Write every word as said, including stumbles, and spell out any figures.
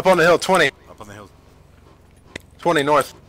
on the hill, twenty. Up on the hill. twenty north.